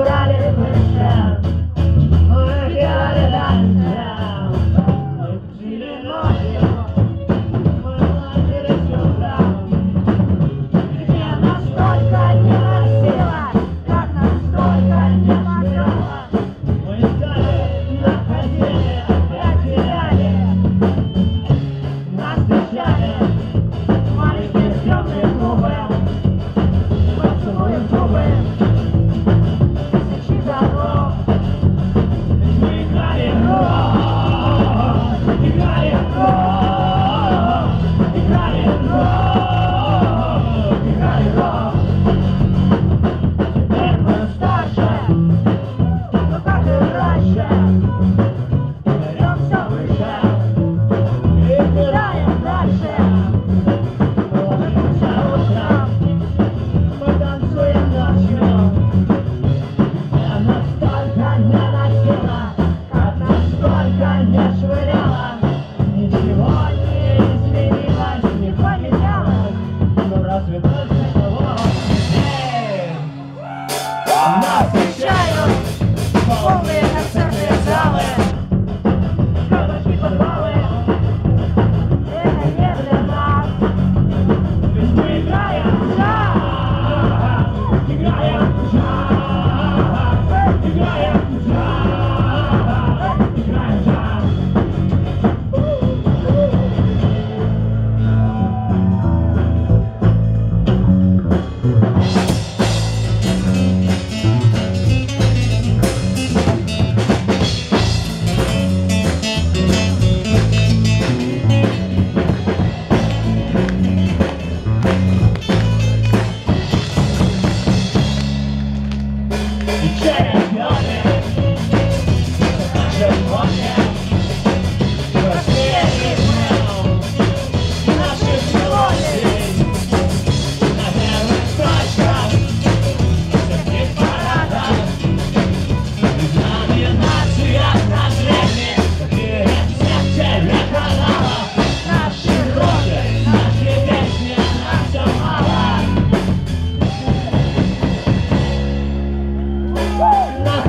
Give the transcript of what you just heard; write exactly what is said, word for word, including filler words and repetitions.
играли дальше, мы играли дальше. Мы жили ночью, мы ложились утром. Мне настолько не носило, как настолько не могла. Мы искали, находили, опять теряли. Нас встречали маленькие стрёмные клубы. Мы целуем зубы тысячи годов. Мы играли в рок, играли в рок, играли в рок, играли в рок. Теперь мы старше, но как и раньше, берем все выше и играем дальше. Мы ложимся утром, мы танцуем ночью. Я настолько не носила, как настолько не швыряла. Ничего не изменилось, не поменялось. Ну разве только того? Эй! Нас встречают полные концертные залы, кабаки, подвалы. Это не для нас, ведь мы играем в джаз, играем в джаз, играем в джаз, играем в джаз. И через годы наши помни простые ритмы наших мелодий на первых строчках всех парадов. В номинациях на Грэмми и всех телеканалов. Наши роды, наши песни, нам все мало. Нас